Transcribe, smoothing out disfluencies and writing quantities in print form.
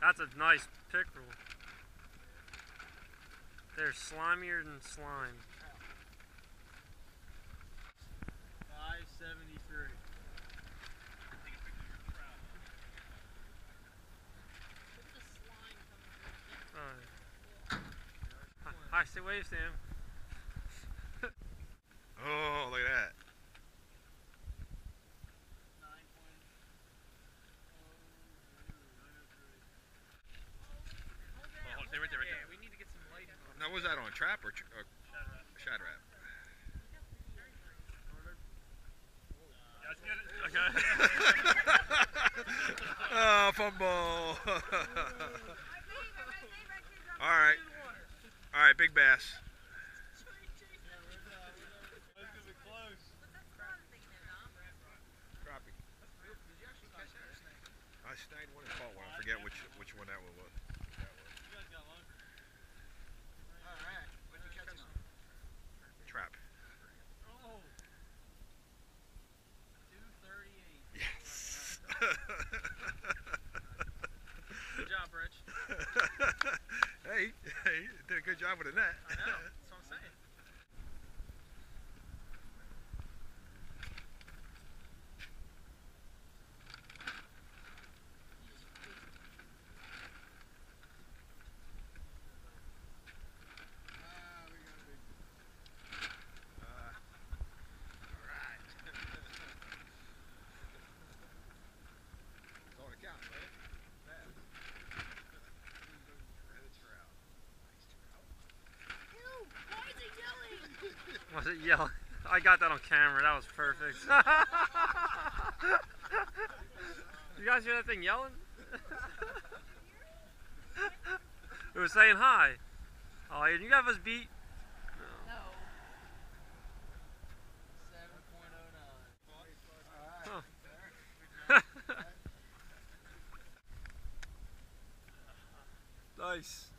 That's a nice pickerel. They're slimier than slime. 573. Hi, say wave, Sam. Oh, look at that. 9.003. Oh, stay right there, right there. Yeah, we need to get some light on. Now, was that on trap or shad wrap? Okay. Oh, fumble. Alright. Alright, big bass. Crappie. I snagged one and caught one. I forget which one that one was. Alright. What did you catch on? Trap. Oh. 238. Yes. Good job, Rich. Hey, did a good job with the net. I know. That's what I'm saying. Was it yelling? I got that on camera. That was perfect. You guys hear that thing yelling? It was saying hi. Oh, Adrian, you got us beat. No. 7.09. Nice.